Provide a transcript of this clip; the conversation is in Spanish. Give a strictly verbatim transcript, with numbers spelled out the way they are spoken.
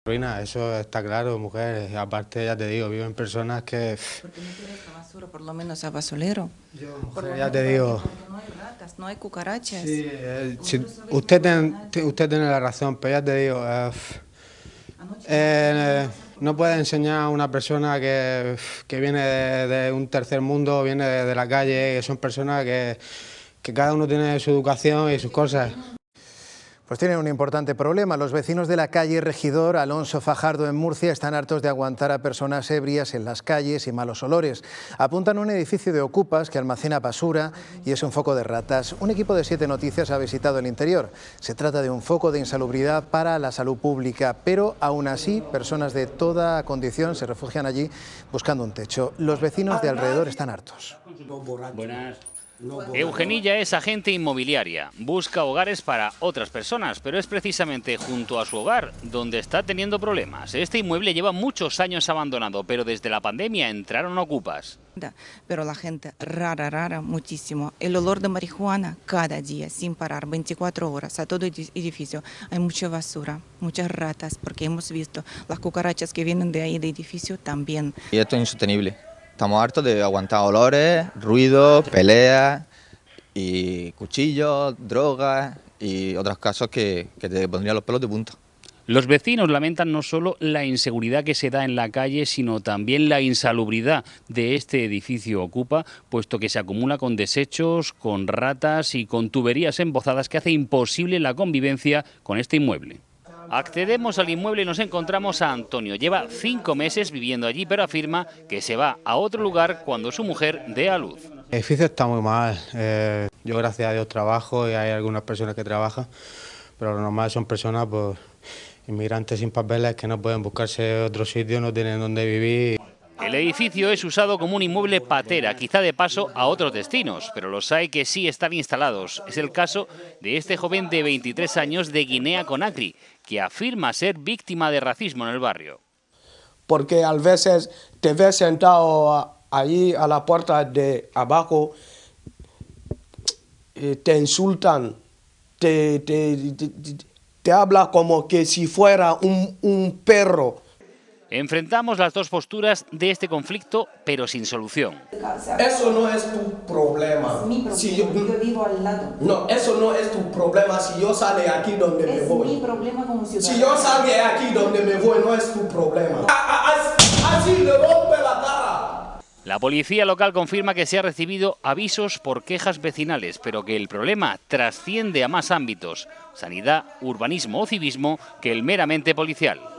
Ruina, eso está claro, mujer. Aparte, ya te digo, viven personas que... ¿Por qué no tienes la basura, por lo menos a basurero? Yo, Por mujer, lo ya menos te digo... porque no hay ratas, no hay cucarachas. Sí, eh, si- Vosotros sabéis usted, que ten- nada. te- usted tiene la razón, pero ya te digo... eh, Anoche eh, no no puede enseñar a una persona que, que viene de, de un tercer mundo, viene de, de la calle, que son personas que, que cada uno tiene su educación y sus cosas. Pues tienen un importante problema. Los vecinos de la calle Regidor Alonso Fajardo en Murcia están hartos de aguantar a personas ebrias en las calles y malos olores. Apuntan a un edificio de ocupas que almacena basura y es un foco de ratas. Un equipo de Siete Noticias ha visitado el interior. Se trata de un foco de insalubridad para la salud pública, pero aún así personas de toda condición se refugian allí buscando un techo. Los vecinos de alrededor están hartos. Buenas. Eugenilla es agente inmobiliaria, busca hogares para otras personas, pero es precisamente junto a su hogar donde está teniendo problemas. Este inmueble lleva muchos años abandonado, pero desde la pandemia entraron ocupas. Pero la gente rara, rara, muchísimo. El olor de marihuana cada día, sin parar, veinticuatro horas, a todo el edificio. Hay mucha basura, muchas ratas, porque hemos visto las cucarachas que vienen de ahí del edificio también. Y esto es insostenible. Estamos hartos de aguantar olores, ruidos, peleas y cuchillos, drogas y otros casos que, que te pondrían los pelos de punta. Los vecinos lamentan no solo la inseguridad que se da en la calle, sino también la insalubridad de este edificio Ocupa, puesto que se acumula con desechos, con ratas y con tuberías embozadas que hace imposible la convivencia con este inmueble. Accedemos al inmueble y nos encontramos a Antonio. Lleva cinco meses viviendo allí, pero afirma que se va a otro lugar cuando su mujer dé a luz. El edificio está muy mal. Eh, yo, gracias a Dios, trabajo y hay algunas personas que trabajan, pero lo normal son personas, pues, inmigrantes sin papeles que no pueden buscarse otro sitio, no tienen dónde vivir. El edificio es usado como un inmueble patera, quizá de paso a otros destinos, pero los hay que sí están instalados. Es el caso de este joven de veintitrés años de Guinea Conakry, que afirma ser víctima de racismo en el barrio. Porque a veces te ves sentado allí a la puerta de abajo, te insultan, te, te, te, te hablan como que si fuera un, un perro. Enfrentamos las dos posturas de este conflicto, pero sin solución. Eso no es tu problema. Es mi problema. Si yo, yo vivo al lado. No, eso no es tu problema si yo salgo aquí donde es me voy. Es mi problema como ciudadano. Si yo salgo aquí donde me voy, no es tu problema. Así le rompe la cara. La policía local confirma que se ha recibido avisos por quejas vecinales, pero que el problema trasciende a más ámbitos, sanidad, urbanismo o civismo, que el meramente policial.